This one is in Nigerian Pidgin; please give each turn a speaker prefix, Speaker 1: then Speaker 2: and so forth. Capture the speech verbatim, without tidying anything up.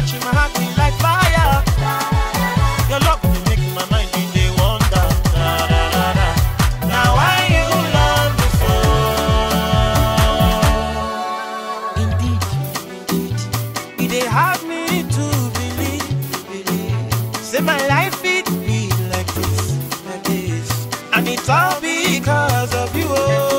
Speaker 1: catching my heart beat like fire. Your love will make my mind in the wonder. Da, da, da, da. Now why you love me so? Indeed, indeed, it dey hard me to believe, believe. Say my life it be like this, like this, and it's all because of you. Oh.